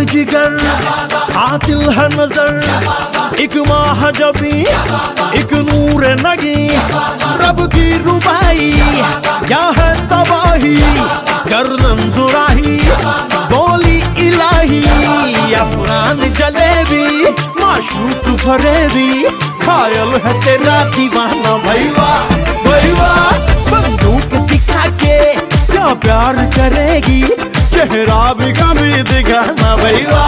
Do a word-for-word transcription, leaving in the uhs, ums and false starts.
जिगर कातिल है नजर, एक महाजबी एक नूर नगी, रब की रुबाई क्या है तबाही, गर्दन जुराही बोली इलाही, अफगान जलेबी माशूक फरेबी, घायल है तेरा दीवाना भैया भैया, बंदूक दिखा के क्या प्यार करेगी, चेहरा भी कभी दिखाना भैया।